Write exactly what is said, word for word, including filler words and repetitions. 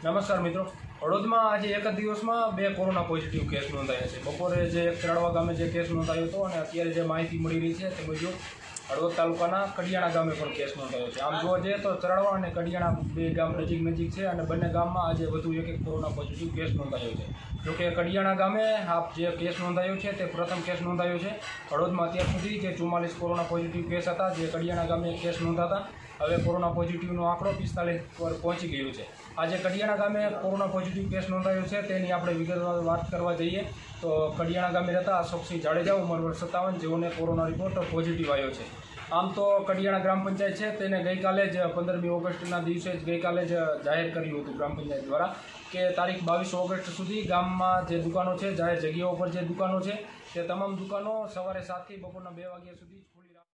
નમસ્કાર મિત્રો, હળવદમાં આજે એક જ દિવસમાં બે કોરોના પોઝિટિવ કેસ નોંધાયા છે। બપોરે જે ચરાડવા ગામે જે કેસ નોંધાયો હતો અને અત્યારે જે માહિતી મળી રહી છે તે મુજબ હળવદ તાલુકાના કડિયાણા ગામે પણ કેસ નોંધાયો છે। આમ જોવા જઈએ તો ચરાડવા અને કડિયાણા બે ગામ નજીક નજીક છે અને બંને ગામમાં આજે વધુ એક એક કોરોના પોઝિટિવ કેસ નોંધાયો છે। જોકે કડિયાણા ગામે આ જે કેસ નોંધાયો છે તે પ્રથમ કેસ નોંધાયો છે। હળવદમાં અત્યાર સુધી જે ચુમ્માલીસ કોરોના પોઝિટિવ કેસ હતા, જે કડિયાણા ગામે કેસ નોંધાતા હવે કોરોના પોઝિટિવનો આંકડો પિસ્તાલીસ પર પહોંચી ગયો છે। આજે કડિયાણા ગામે કોરોના પોઝિટિવ કેસ નોંધાયો છે તેની આપણે વિગતવાર વાત કરવા જઈએ તો કડિયાણા ગામે રહેતા અશોકસિંહ જાડેજા, ઉંમર વર્ષ સત્તાવન, જેઓને કોરોના રિપોર્ટ પોઝિટિવ આવ્યો છે। આમ તો કડિયાણા ગ્રામ પંચાયત છે તેને ગઈકાલે જ પંદરમી ઓગસ્ટના દિવસે જ ગઈકાલે જ જાહેર કર્યું હતું ગ્રામ પંચાયત દ્વારા કે તારીખ બાવીસ ઓગસ્ટ સુધી ગામમાં જે દુકાનો છે, જાહેર જગ્યાઓ પર જે દુકાનો છે તે તમામ દુકાનો સવારે સાતથી બપોરના બે વાગ્યા સુધી ખુલ્લી